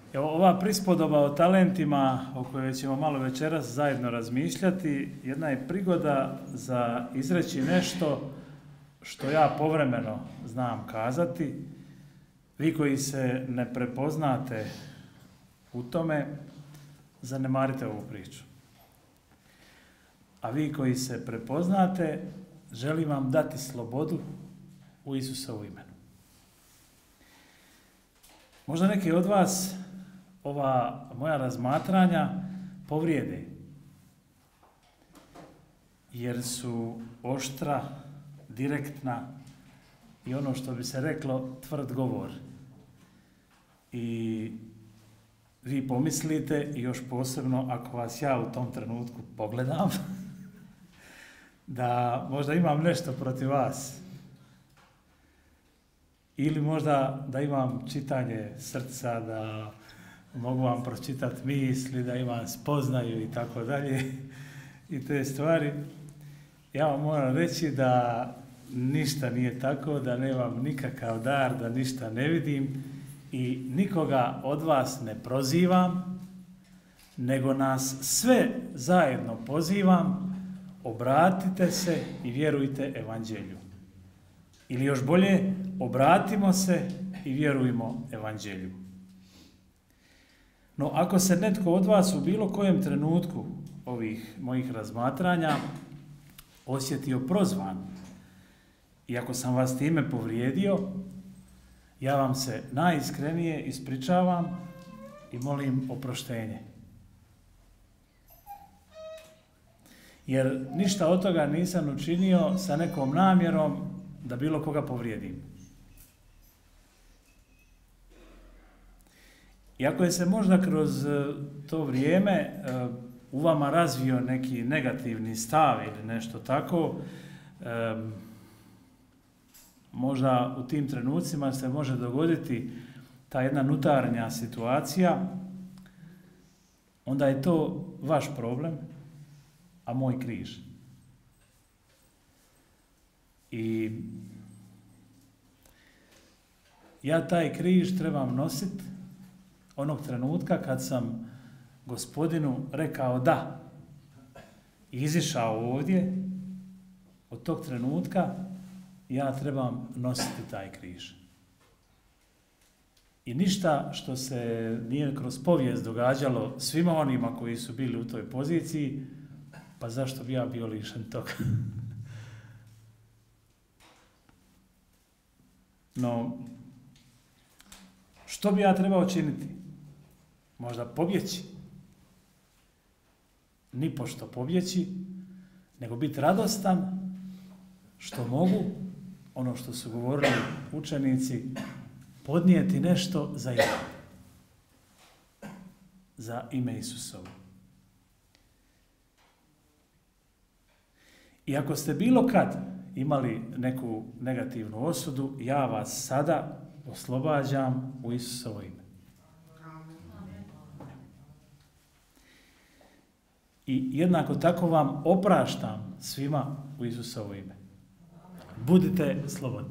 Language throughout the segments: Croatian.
Evo, ova prispodoba o talentima o kojoj ćemo malo večeras zajedno razmišljati, jedna je prigoda za izreći nešto što ja povremeno znam kazati. Vi koji se ne prepoznate u tome, zanemarite ovu priču. A vi koji se prepoznate, želim vam dati slobodu u Isusovu imenu. Možda neki od vas ova moja razmatranja povrijede, jer su oštra, direktna i ono što bi se reklo tvrd govor. I vi pomislite, i još posebno ako vas ja u tom trenutku pogledam, da možda imam nešto protiv vas. Ili možda da imam čitanje srca, da mogu vam pročitati misli, da imam spoznaju i tako dalje i te stvari. Ja vam moram reći da ništa nije tako, da nemam nikakav dar, da ništa ne vidim i nikoga od vas ne prozivam, nego nas sve zajedno pozivam, obratite se i vjerujte evanđelju. Ili još bolje, obratimo se i vjerujmo evanđelju. No, ako se netko od vas u bilo kojem trenutku ovih mojih razmatranja osjetio prozvan i ako sam vas time povrijedio, ja vam se najiskrenije ispričavam i molim oproštenje. Jer ništa od toga nisam učinio sa nekom namjerom da bilo koga povrijedim. Iako je se možda kroz to vrijeme u vama razvio neki negativni stav ili nešto tako, možda u tim trenucima se može dogoditi ta jedna unutarnja situacija, onda je to vaš problem, a moj križ. I ja taj križ trebam nositi onog trenutka kad sam Gospodinu rekao da i izišao ovdje, od tog trenutka ja trebam nositi taj križ. I ništa što se nije kroz povijest događalo svima onima koji su bili u toj poziciji, pa zašto bi ja bio lišen toga? No, što bi ja trebao činiti? Možda pobjeći. Nipošto pobjeći, nego biti radostan što mogu, ono što su govorili učenici, podnijeti nešto za ime. Za ime Isusovo. I ako ste bilo kad imali neku negativnu osudu, ja vas sada oslobađam u Isusovo ime. I jednako tako vam opraštam svima u Isusovo ime. Budite slobodni.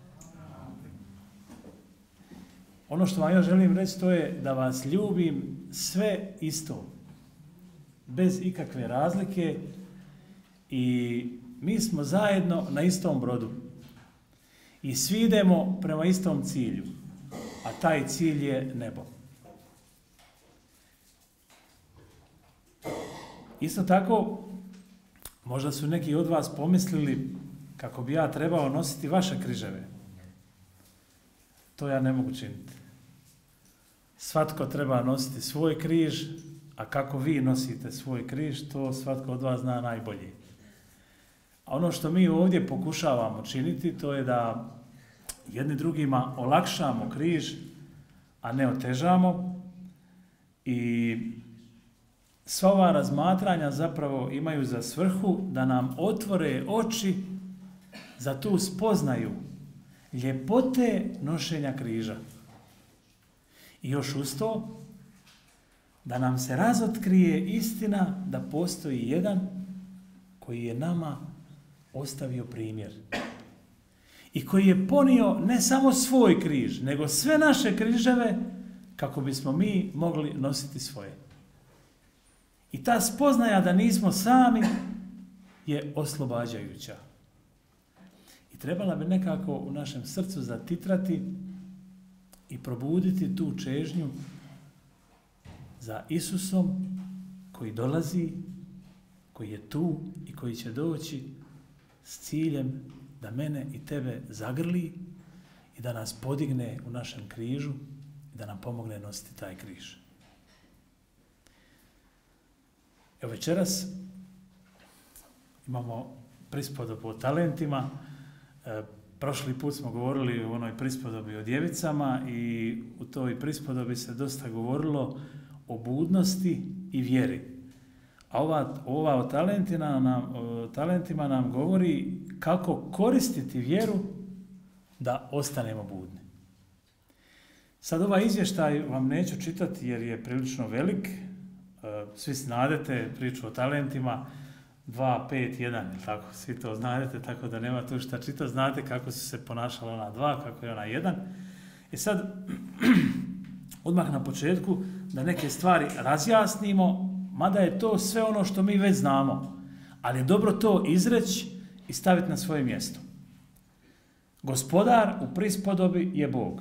Ono što vam ja želim reći to je da vas ljubim sve isto, bez ikakve razlike i mi smo zajedno na istom brodu i svi idemo prema istom cilju, a taj cilj je nebo. Isto tako, možda su neki od vas pomislili kako bi ja trebao nositi vaše križeve. To ja ne mogu činiti. Svatko treba nositi svoj križ, a kako vi nosite svoj križ, to svatko od vas zna najbolje. A ono što mi ovdje pokušavamo činiti, to je da jedni drugima olakšamo križ, a ne otežamo. I sva ova razmatranja zapravo imaju za svrhu da nam otvore oči za tu spoznaju ljepote nošenja križa. I još uz to, da nam se razotkrije istina da postoji jedan koji je nama ostavio primjer. I koji je ponio ne samo svoj križ, nego sve naše križeve kako bismo mi mogli nositi svoje. I ta spoznaja da nismo sami je oslobađajuća. I trebala bi nekako u našem srcu zatitrati i probuditi tu čežnju za Isusom koji dolazi, koji je tu i koji će doći s ciljem da mene i tebe zagrli i da nas podigne u našem križu i da nam pomogne nositi taj križ. Evo večeras imamo prispodobu o talentima. Prošli put smo govorili o onoj prispodobi o djevicama i u toj prispodobi se dosta govorilo o budnosti i vjeri. A ova o talentima nam govori kako koristiti vjeru da ostanemo budni. Sad ovaj izvještaj vam neću čitati jer je prilično velik. Svi znadete priču o talentima 2, 5, 1, tako, svi to znadete, tako da nema tu šta čitati. Znate kako su se ponašala ona 2, kako je ona 1. I sad, odmah na početku, da neke stvari razjasnimo, mada je to sve ono što mi već znamo, ali je dobro to izreći i staviti na svoje mjesto. Gospodar u prispodobi je Bog.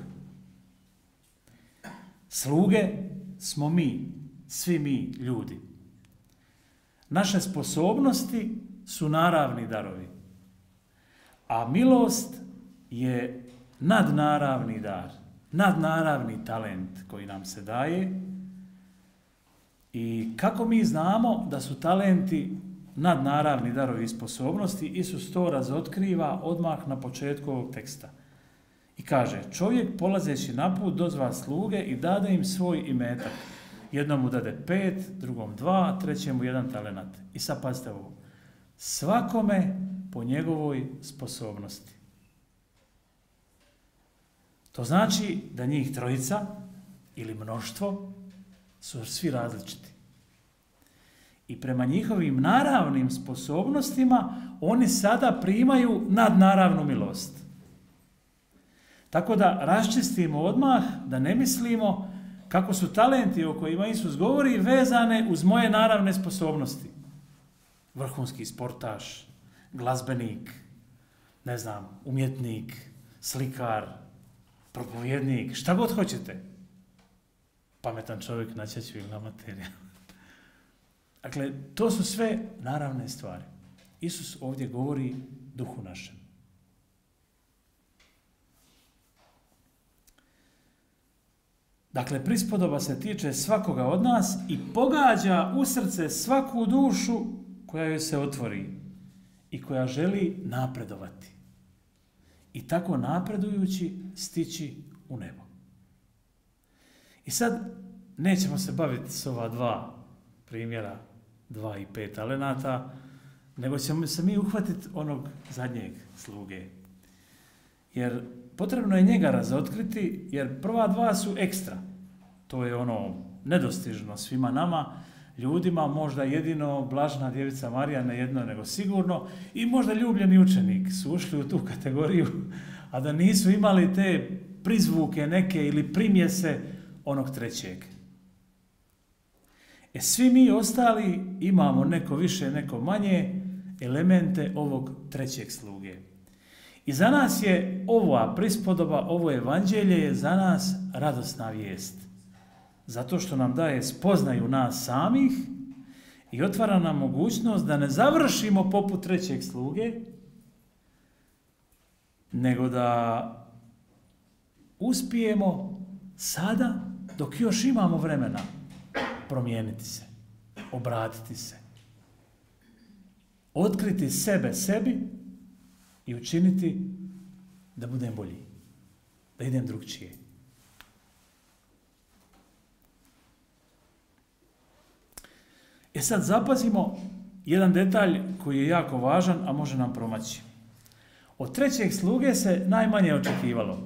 Sluge smo mi, svi mi ljudi. Naše sposobnosti su naravni darovi, a milost je nadnaravni dar, nadnaravni talent koji nam se daje. I kako mi znamo da su talenti nadnaravni darovi i sposobnosti, Isus to razotkriva odmah na početku ovog teksta. I kaže, čovjek polazeći na put dozva sluge i dade im svoj imetak. Jednom mu dade 5, drugom 2, trećemu 1 talenat. I sad pazite ovo. Svakome po njegovoj sposobnosti. To znači da njih trojica ili mnoštvo su svi različiti. I prema njihovim naravnim sposobnostima oni sada primaju nadnaravnu milost. Tako da raščistimo odmah, da ne mislimo kako su talenti o kojima Isus govori vezane uz moje naravne sposobnosti. Vrhunski sportaš, glazbenik, ne znam, umjetnik, slikar, propovjednik, šta god hoćete. Pametan čovjek na ćeću ili na materiju. Dakle, to su sve naravne stvari. Isus ovdje govori duhu našem. Dakle, prispodoba se tiče svakoga od nas i pogađa u srce svaku dušu koja joj se otvori i koja želi napredovati. I tako napredujući stići u nebo. I sad nećemo se baviti s ova 2 primjera, 2 i 5 talenata, nego ćemo se mi uhvatiti onog zadnjeg sluge. Jer potrebno je njega razotkriti, jer prva 2 su ekstra. To je ono nedostižno svima nama, ljudima, možda jedino blažena djevica Marija, ne jedno nego sigurno, i možda ljubljeni učenik su ušli u tu kategoriju, a da nisu imali te prizvuke neke ili primjese onog trećeg. Svi mi ostali imamo neko više, neko manje elemente ovog trećeg sluge. I za nas je ova prispodoba, ovo evanđelje je za nas radosna vijest. Zato što nam daje spoznaju nas samih i otvara nam mogućnost da ne završimo poput trećeg sluge, nego da uspijemo sada, dok još imamo vremena, promijeniti se, obratiti se, otkriti sebe sebi i učiniti da budem bolji, da idem drugčije. Sad zapazimo jedan detalj koji je jako važan, a može nam promaći. Od trećeg sluge se najmanje očekivalo.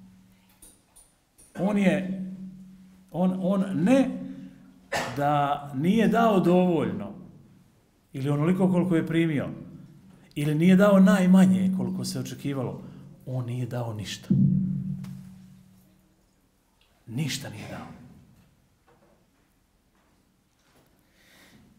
On ne da nije dao dovoljno, ili onoliko koliko je primio, ili nije dao najmanje koliko se očekivalo, on nije dao ništa. Ništa nije dao.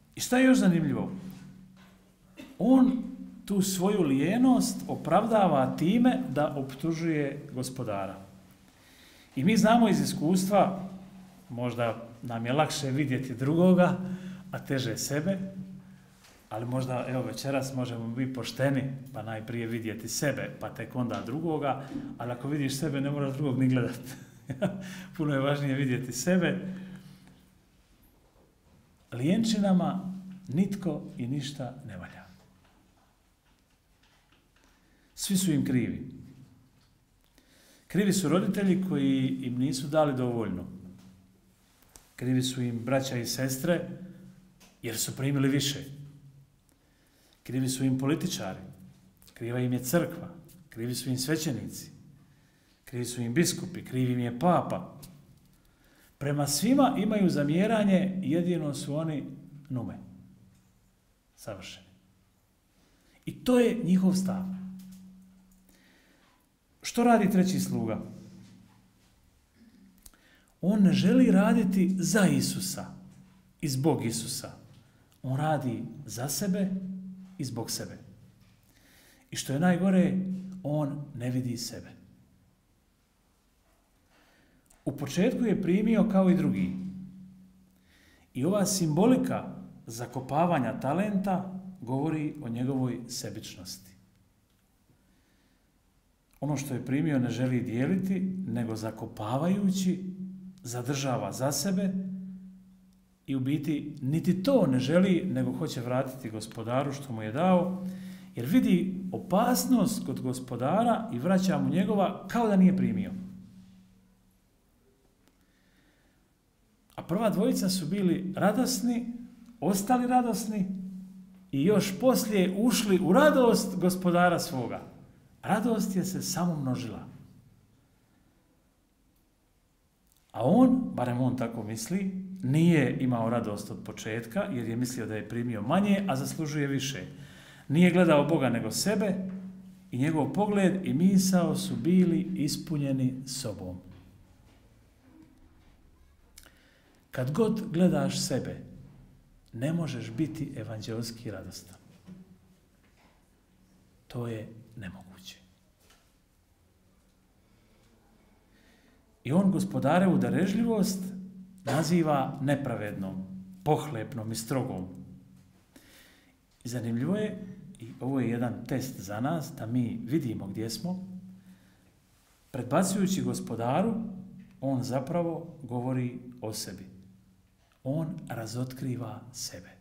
I šta je još zanimljivo? On tu svoju lijenost opravdava time da optužuje gospodara. I mi znamo iz iskustva, možda nam je lakše vidjeti drugoga, a teže sebe, ali možda, evo, večeras možemo biti pošteni, pa najprije vidjeti sebe, pa tek onda drugoga, ali ako vidiš sebe, ne moraš drugog ni gledati. Puno je važnije vidjeti sebe. Lijenčinama nitko i ništa ne valja. Svi su im krivi. Krivi su roditelji koji im nisu dali dovoljno. Krivi su im braća i sestre jer su primili više. Krivi su im političari. Kriva im je crkva. Krivi su im svećenici. Krivi su im biskupi. Krivi im je papa. Prema svima imaju zamjeranje, jedino su oni nume. Savršeni. I to je njihov stav. Što radi treći sluga? On ne želi raditi za Isusa i zbog Isusa. On radi za sebe i zbog sebe. I što je najgore, on ne vidi sebe. U početku je primio kao i drugi. I ova simbolika zakopavanja talenta govori o njegovoj sebičnosti. Ono što je primio ne želi dijeliti, nego zakopavajući zadržava za sebe i u biti niti to ne želi, nego hoće vratiti gospodaru što mu je dao, jer vidi opasnost kod gospodara i vraća mu njegova kao da nije primio. A prva dvojica su bili radosni, ostali radosni i još poslije ušli u radost gospodara svoga. Radost je se samo množila. A on, barem on tako misli, nije imao radost od početka jer je mislio da je primio manje, a zaslužuje više. Nije gledao Boga nego sebe i njegov pogled i misao su bili ispunjeni sobom. Kad god gledaš sebe, ne možeš biti evanđelski radostan. To je nemoguće. I on gospodarevu darežljivost naziva nepravednom, pohlepnom i strogom. I zanimljivo je, i ovo je jedan test za nas, da mi vidimo gdje smo, predbacujući gospodaru, on zapravo govori o sebi. On razotkriva sebe.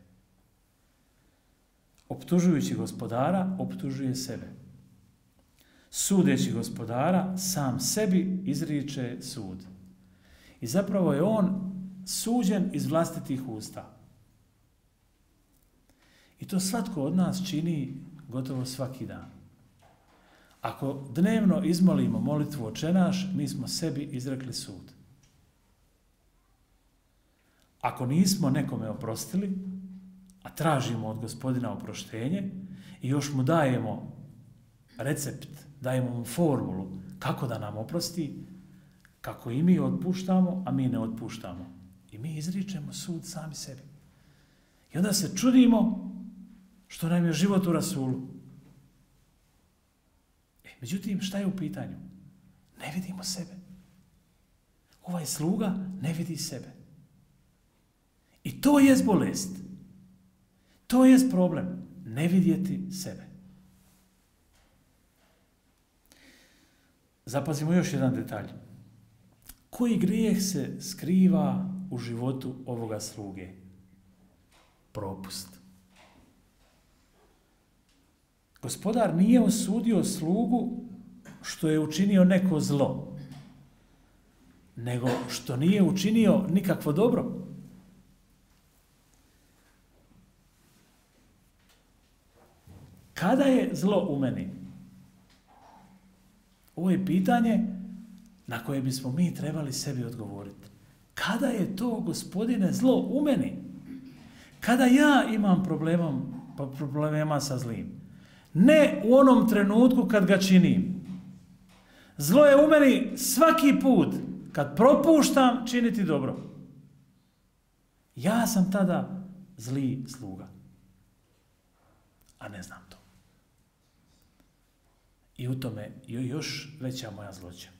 Optužujući gospodara, optužuje sebe. Sudeći gospodara, sam sebi izriče sud. I zapravo je on suđen iz vlastitih usta. I to svatko od nas čini gotovo svaki dan. Ako dnevno izmolimo molitvu Oče naš, mi smo sebi izrekli sud. Ako nismo nekome oprostili, a tražimo od Gospodina oproštenje i još mu dajemo recept, dajemo mu formulu kako da nam oprosti, kako i mi otpuštamo, a mi ne otpuštamo. I mi izričemo sud sami sebi. I onda se čudimo što nam je život u rasulu. Međutim, šta je u pitanju? Ne vidimo sebe. Ovaj sluga ne vidi sebe. I to je bolest. To je problem. Ne vidjeti sebe. Zapazimo još jedan detalj. Koji grijeh se skriva u životu ovoga sluge? Propust. Gospodar nije osudio slugu što je učinio neko zlo, nego što nije učinio nikakvo dobro. Kada je zlo u meni? Ovo je pitanje na koje bismo mi trebali sebi odgovoriti. Kada je to, Gospodine, zlo u meni? Kada ja imam problema sa zlim? Ne u onom trenutku kad ga činim. Zlo je u meni svaki put kad propuštam činiti dobro. Ja sam tada zli sluga. A ne znam to. I u tome je još veća moja zloća.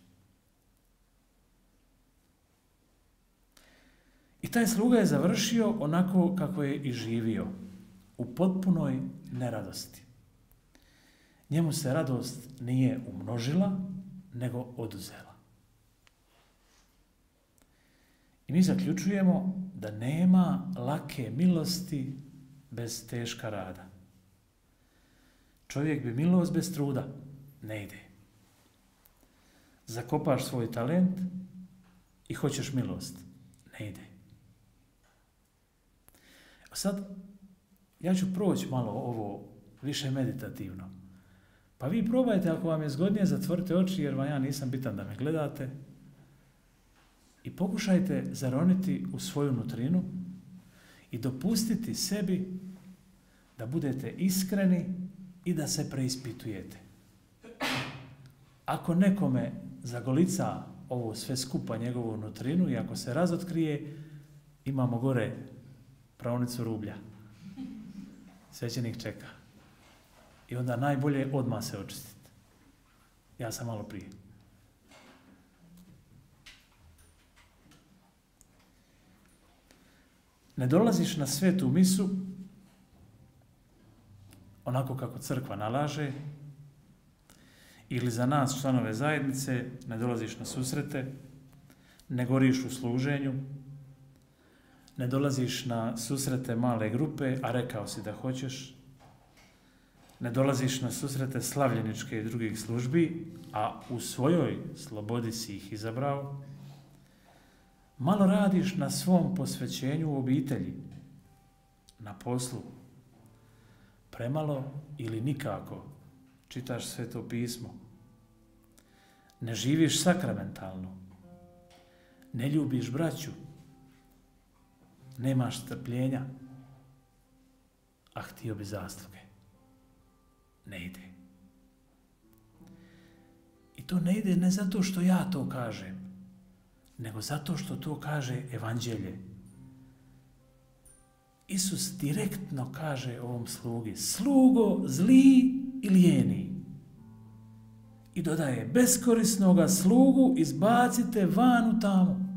I taj sluga je završio onako kako je i živio, u potpunoj neradosti. Njemu se radost nije umnožila, nego oduzela. I mi zaključujemo da nema lake milosti bez teška rada. Čovjek bi milost bez truda, ne ide. Zakopaš svoj talent i hoćeš milost, ne ide. Sad, ja ću proći malo ovo više meditativno. Pa vi probajte, ako vam je zgodnije, zatvorite oči, jer vam ja nisam bitan da me gledate. I pokušajte zaroniti u svoju nutrinu i dopustiti sebi da budete iskreni i da se preispitujete. Ako nekome zagolica ovo sve skupa njegovu nutrinu i ako se razotkrije, imamo gore praonicu rublja. Svećenik čeka. I onda najbolje odmah se očistiti. Ja sam malo prije. Ne dolaziš na svetu misu onako kako crkva nalaže, ili za nas, članove zajednice, ne dolaziš na susrete, ne goriš u služenju, ne dolaziš na susrete male grupe, a rekao si da hoćeš, ne dolaziš na susrete slavljeničke i drugih službi, a u svojoj slobodi si ih izabrao, malo radiš na svom posvećenju u obitelji, na poslu, premalo ili nikako čitaš Sveto pismo, ne živiš sakramentalno, ne ljubiš braću, nemaš strpljenja, a htio bi zasluge. Ne ide. I to ne ide ne zato što ja to kažem, nego zato što to kaže Evanđelje. Isus direktno kaže ovom slugi: slugo zli i lijeni. I dodaje: beskorisnoga slugu izbacite van u tamu.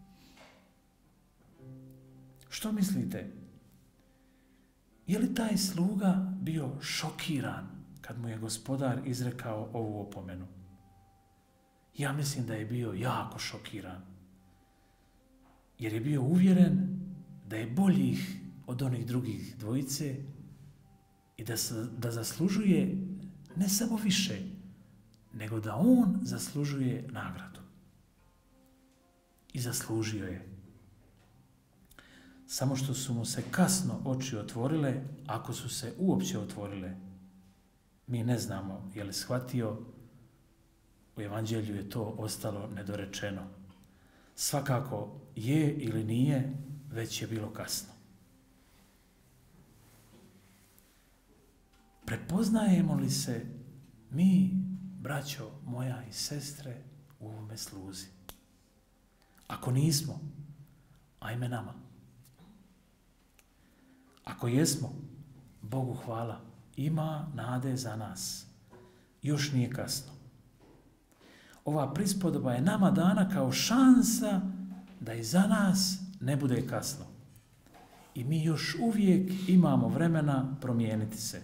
Što mislite? Je li taj sluga bio šokiran kad mu je gospodar izrekao ovu opomenu? Ja mislim da je bio jako šokiran. Jer je bio uvjeren da je boljih od onih drugih dvojice i da zaslužuje ne samo više, nego da on zaslužuje nagradu. I zaslužio je. Samo što su mu se kasno oči otvorile, ako su se uopće otvorile, mi ne znamo je li shvatio, u Evanđelju je to ostalo nedorečeno. Svakako je ili nije, već je bilo kasno. Prepoznajemo li se mi, braćo moja i sestre, u ovome sluzi? Ako nismo, ajme nama. Ako jesmo, Bogu hvala, ima nade za nas. Još nije kasno. Ova prispodoba je nama dana kao šansa da i za nas ne bude kasno. I mi još uvijek imamo vremena promijeniti se.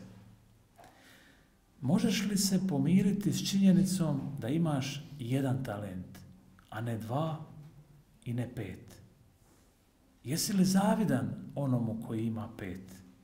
Možeš li se pomiriti s činjenicom da imaš jedan talent, a ne 2 i ne 5? Jesi li zavidan onomu koji ima 5?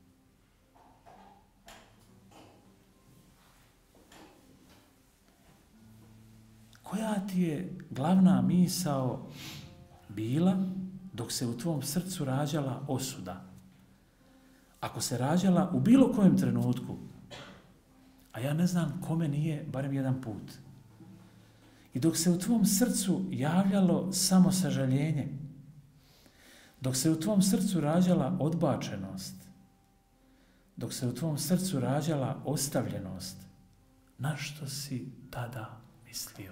Koja ti je glavna misao bila dok se u tvom srcu rađala osuda? Ako se rađala u bilo kojem trenutku, a ja ne znam kome nije barem jedan put, i dok se u tvom srcu javljalo samo sažaljenje, dok se u tvom srcu rađala odbačenost, dok se u tvom srcu rađala ostavljenost, na što si tada mislio?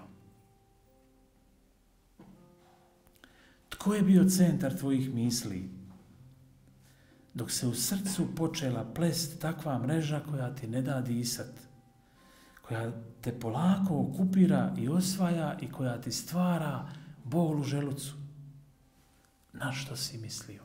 Tko je bio centar tvojih misli? dok se u srcu počela plest takva mreža koja ti ne da disat, koja te polako okupira i osvaja i koja ti stvara bol u želucu. Na što si mislio?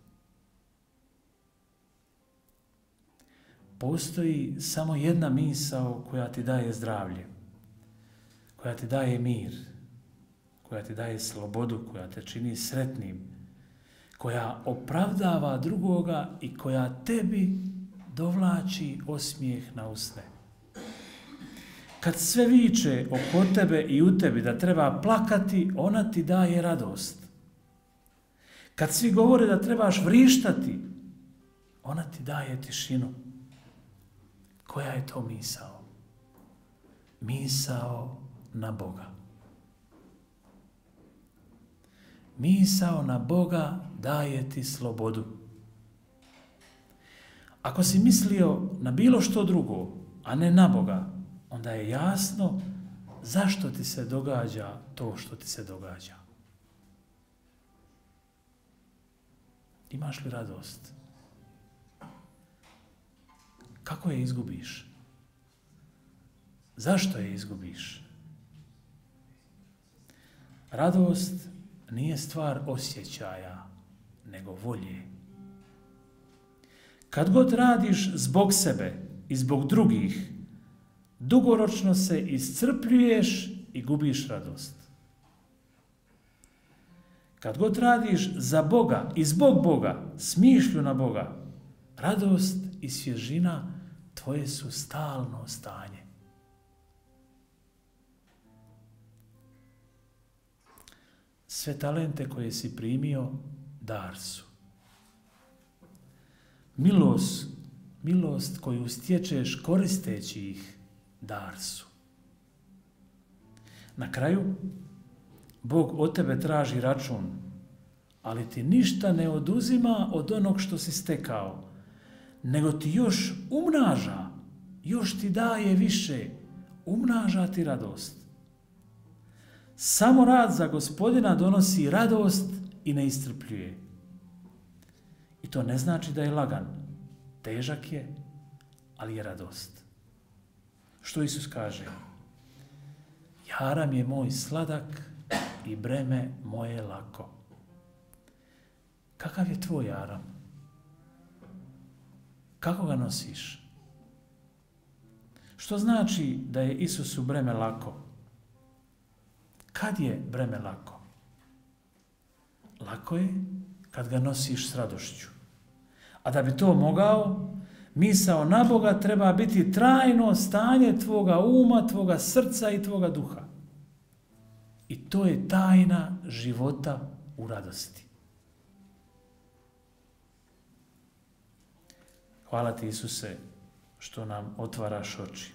Postoji samo jedna misao koja ti daje zdravlje, koja ti daje mir, koja ti daje slobodu, koja te čini sretnim, koja opravdava drugoga i koja tebi dovlači osmijeh na usne. Kad sve viče oko tebe i u tebi da treba plakati, ona ti daje radost. Kad svi govore da trebaš vrištati, ona ti daje tišinu. Koja je to misao? Misao na Boga. Misao na Boga daje ti slobodu. Ako si mislio na bilo što drugo, a ne na Boga, onda je jasno zašto ti se događa to što ti se događa. Imaš li radost? Kako je izgubiš? Zašto je izgubiš? Radost nije stvar osjećaja, nego volje. Kad god radiš zbog sebe i zbog drugih, dugoročno se iscrpljuješ i gubiš radost. Kad god radiš za Boga i zbog Boga, s mišlju na Boga, radost i svježina tvoje su stalno stanje. Sve talente koje si primio, dar su. Milost koju stječeš koristeći ih, dar su. Na kraju, Bog od tebe traži račun, ali ti ništa ne oduzima od onog što si stekao, nego ti još umnaža, još ti daje više, umnaža ti radost. Samo rad za Gospodina donosi radost i ne iscrpljuje. I to ne znači da je lagan, težak je, ali je radost. Što Isus kaže? Jaram je moj sladak i breme moje lako. Kakav je tvoj jaram? Kako ga nosiš? Što znači da je Isusu breme lako? Kad je breme lako? Lako je kad ga nosiš s radošću. A da bi to mogao, misao na Boga treba biti trajno stanje tvoga uma, tvoga srca i tvoga duha. I to je tajna života u radosti. Hvala ti, Isuse, što nam otvaraš oči.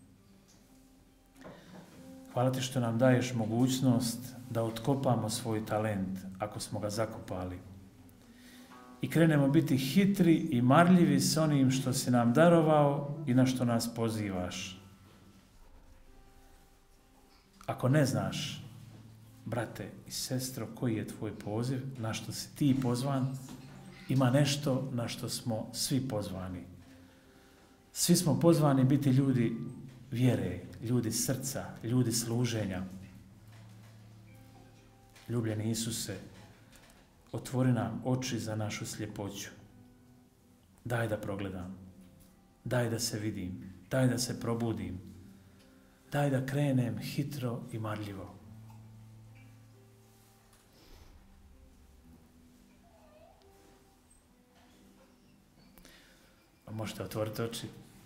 Hvala ti što nam daješ mogućnost da otkopamo svoj talent ako smo ga zakopali. I krenemo biti hitri i marljivi s onim što si nam darovao i na što nas pozivaš. Ako ne znaš, brate i sestro, koji je tvoj poziv, na što si ti pozvan, ima nešto na što smo svi pozvani. Svi smo pozvani biti ljudi vjere, ljudi srca, ljudi služenja. Ljubljeni Isuse, otvori nam oči za našu sljepoću. Daj da progledam, daj da se vidim, daj da se probudim, daj da krenem hitro i marljivo. Možete otvoriti oči.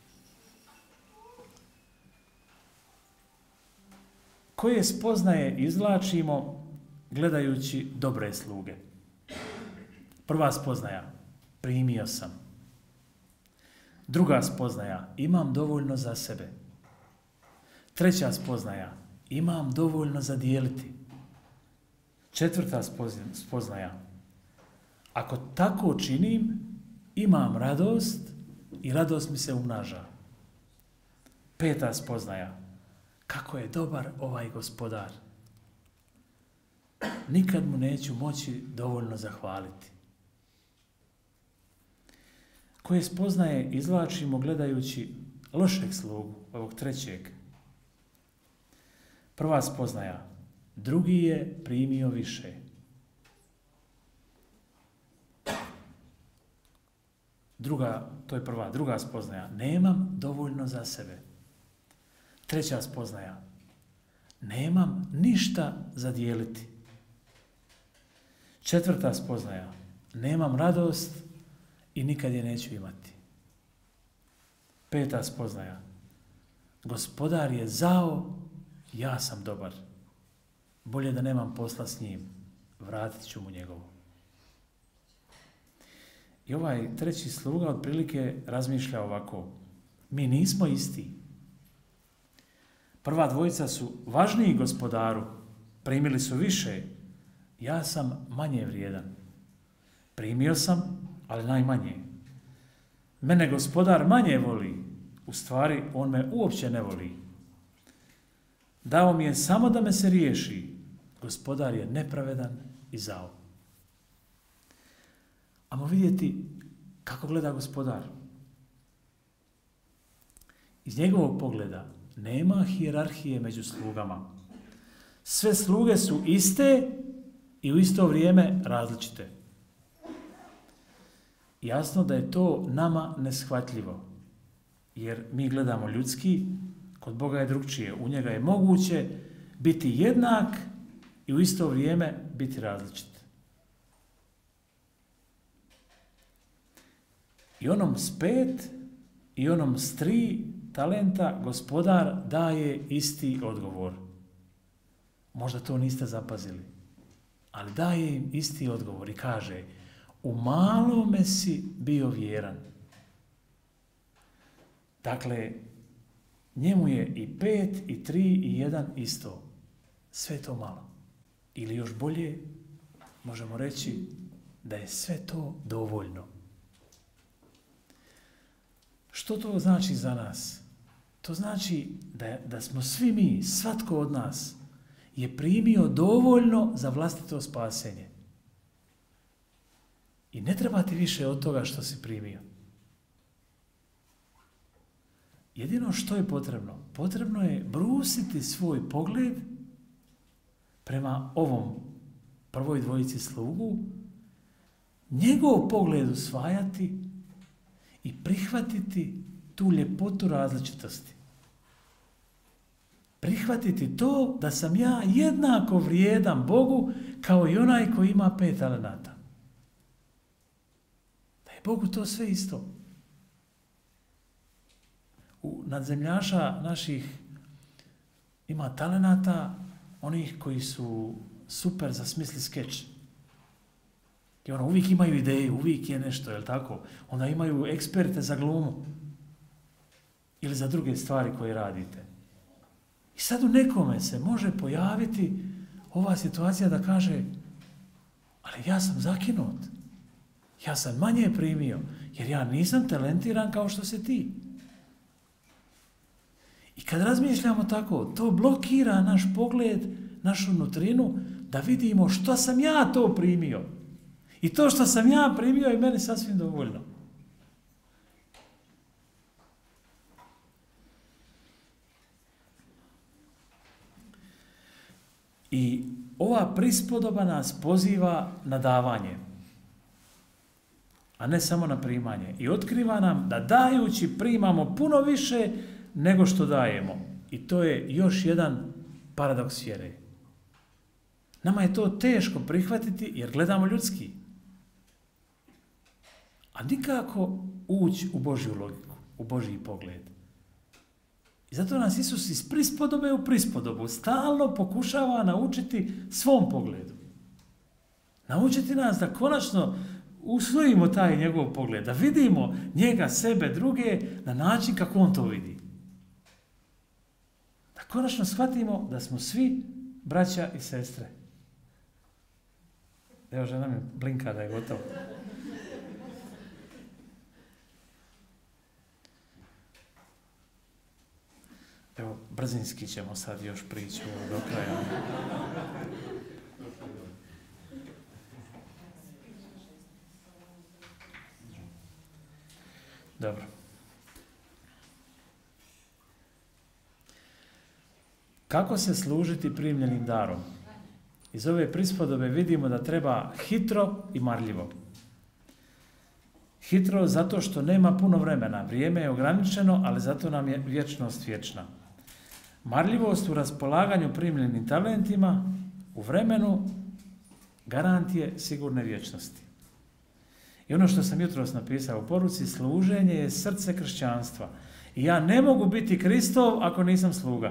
Koje spoznaje izvlačimo gledajući dobre sluge? Prva spoznaja, primio sam. Druga spoznaja, imam dovoljno za sebe. Treća spoznaja, imam dovoljno za dijeliti. Četvrta spoznaja, ako tako činim, imam radost i radost mi se umnaža. Peta spoznaja, kako je dobar ovaj Gospodar. Nikad mu neću moći dovoljno zahvaliti. Koje spoznaje izvlačimo gledajući lošeg slugu, ovog trećeg. Prva spoznaja, drugi je primio više. To je prva. Druga spoznaja, nemam dovoljno za sebe. Treća spoznaja, nemam ništa za dijeliti. Četvrta spoznaja, nemam radost i nikad je neću imati. Peta spoznaja, Gospodar je zao, ja sam dobar. Bolje da nemam posla s njim, vratit ću mu njegovo. I ovaj treći sluga otprilike razmišlja ovako, mi nismo isti. Prva dvojica su važniji Gospodaru, primili su više, ja sam manje vrijedan. Primio sam, ali najmanje. Mene Gospodar manje voli, u stvari on me uopće ne voli. Dao mi je samo da me se riješi, Gospodar je nepravedan i zao. Ajmo vidjeti kako gleda Gospodar. Iz njegovog pogleda nema hijerarhije među slugama. Sve sluge su iste i u isto vrijeme različite. Jasno da je to nama neshvatljivo, jer mi gledamo ljudski, kod Boga je drugčije. U njega je moguće biti jednak i u isto vrijeme biti različit. I onom s 5 i onom s 3 talenta Gospodar daje isti odgovor. Možda to niste zapazili, ali daje im isti odgovor i kaže, u malome si bio vjeran. Dakle, njemu je i 5 i 3 i 1 isto. Sve to malo. Ili još bolje, možemo reći da je sve to dovoljno. Što to znači za nas? To znači da smo svi mi, svatko od nas, je primio dovoljno za vlastito spasenje. I ne treba ti više od toga što si primio. Jedino što je potrebno? Potrebno je brusiti svoj pogled prema ovom prvoj dvojici slugu, njegov pogled usvajati i prihvatiti tu ljepotu različitosti. Prihvatiti to da sam ja jednako vrijedan Bogu kao i onaj koji ima 5 talenata. Da je Bogu to sve isto. U nadzemljaša naših ima talenata, onih koji su super za smisli skeč. I uvijek imaju ideju, uvijek je nešto, je li tako? Onda imaju eksperte za glumu ili za druge stvari koje radite. I sad u nekome se može pojaviti ova situacija da kaže, ali ja sam zakinut, ja sam manje primio, jer ja nisam talentiran kao što si ti. I kad razmišljamo tako, to blokira naš pogled, našu nutrinu, da vidimo što sam ja to primio. I to što sam ja primio je meni sasvim dovoljno. I ova prispodoba nas poziva na davanje, a ne samo na primanje. I otkriva nam da dajući primamo puno više nego što dajemo. I to je još jedan paradoks vjere. Nama je to teško prihvatiti jer gledamo ljudski. A nikako ući u Božju logiku, u Božji pogled. I zato nas Isus iz prispodobe u prispodobu stalno pokušava naučiti svom pogledu. Naučiti nas da konačno usvojimo taj njegov pogled, da vidimo njega, sebe, druge na način kako on to vidi. Da konačno shvatimo da smo svi braća i sestre. Evo, žena mi blinka da je gotovo. Evo, brzinski ćemo sad još priču do kraja. Dobro. Kako se služiti primljenim darom? Iz ove prispodobe vidimo da treba hitro i marljivo. Hitro zato što nema puno vremena. Vrijeme je ograničeno, ali zato nam je vječnost vječna. Marljivost u raspolaganju primljenim talentima u vremenu garant je sigurne vječnosti. I ono što sam jutros napisao u poruci, služenje je srce kršćanstva. I ja ne mogu biti Kristov ako nisam sluga.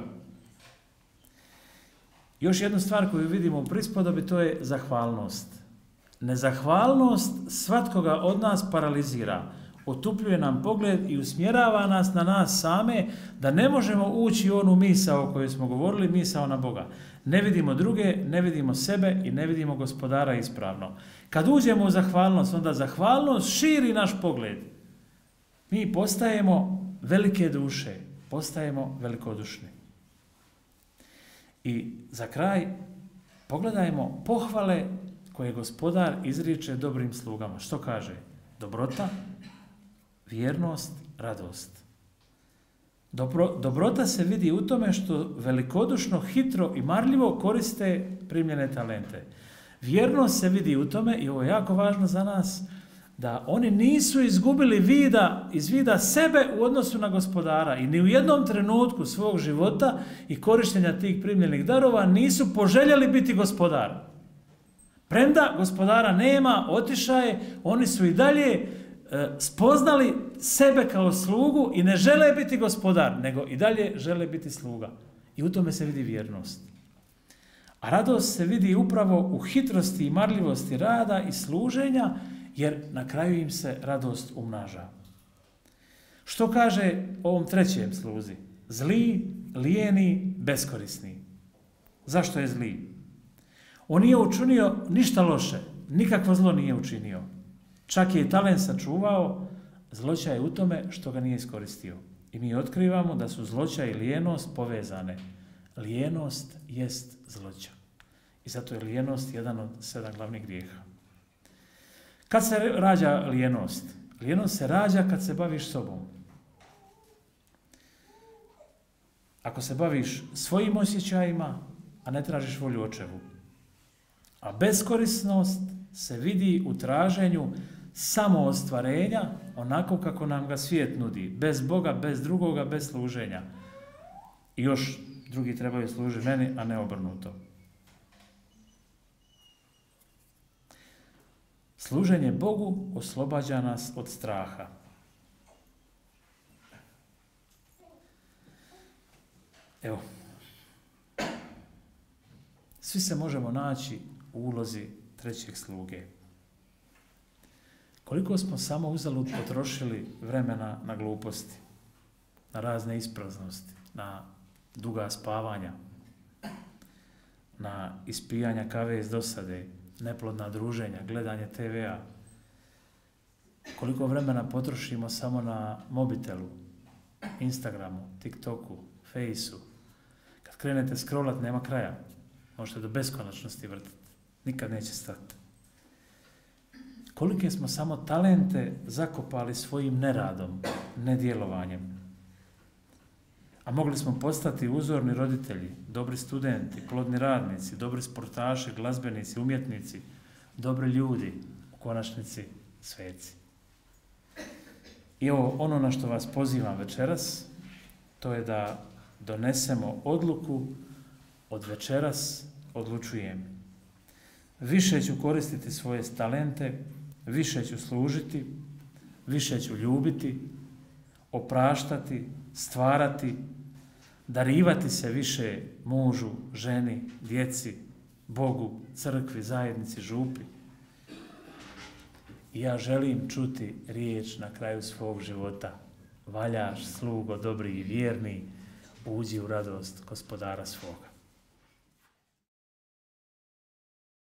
Još jednu stvar koju vidimo u prispodobi, to je zahvalnost. Nezahvalnost svatkoga od nas paralizira, otupljuje nam pogled i usmjerava nas na nas same, da ne možemo ući u onu misao o kojoj smo govorili, misao na Boga. Ne vidimo druge, ne vidimo sebe i ne vidimo Gospodara ispravno. Kad uđemo u zahvalnost, onda zahvalnost širi naš pogled. Mi postajemo velike duše, postajemo velikodušni. I za kraj pogledajmo pohvale koje Gospodar izriče dobrim slugama. Što kaže? Dobrota, vjernost, radost. Dobrota se vidi u tome što velikodušno, hitro i marljivo koriste primljene talente. Vjernost se vidi u tome, i ovo je jako važno za nas, da oni nisu izgubili iz vida sebe u odnosu na Gospodara i ni u jednom trenutku svog života i korištenja tih primljenih darova nisu poželjeli biti gospodar. Premda Gospodara nema, otišao je, oni su i dalje spoznali sebe kao slugu i ne žele biti gospodar, nego i dalje žele biti sluga. I u tome se vidi vjernost. A radost se vidi upravo u hitrosti i marljivosti rada i služenja, jer na kraju im se radost umnaža. Što kaže ovom trećem sluzi? Zli, lijeni, beskorisni. Zašto je zli? On nije učinio ništa loše, nikakvo zlo nije učinio. Čak je i talent sačuvao, zloća je u tome što ga nije iskoristio. I mi otkrivamo da su zloća i lijenost povezane. Lijenost jest zloća. I zato je lijenost jedan od 7 glavnih grijeha. Kad se rađa lijenost? Lijenost se rađa kad se baviš sobom. Ako se baviš svojim osjećajima, a ne tražiš volju očevu. A beskorisnost se vidi u traženju samoostvarenja, onako kako nam ga svijet nudi. Bez Boga, bez drugoga, bez služenja. I još drugi trebaju služiti meni, a ne obrnuto. Služenje Bogu oslobađa nas od straha. Evo, svi se možemo naći u ulozi trećeg sluge. Koliko smo samo uzalud potrošili vremena na gluposti, na razne ispraznosti, na duga spavanja, na ispijanja kave iz dosade, neplodna druženja, gledanje TV-a. Koliko vremena potrošimo samo na mobitelu, Instagramu, TikToku, Fejsu. Kad krenete scrollat, nema kraja. Možete do beskonačnosti vrtiti. Nikad neće stati. Kolike smo samo talente zakopali svojim neradom, nedjelovanjem. A mogli smo postati uzorni roditelji, dobri studenti, plodni radnici, dobri sportaši, glazbenici, umjetnici, dobri ljudi, u konačnici sveci. I evo ono na što vas pozivam večeras, to je da donesemo odluku od večeras odlučujem. Više ću koristiti svoje talente, više ću služiti, više ću ljubiti, opraštati, stvarati, darivati se više mužu, ženi, djeci, Bogu, crkvi, zajednici, župi. I ja želim čuti riječ na kraju svog života. Valjaš, slugo, dobri i vjerni, uđi u radost Gospodara svoga.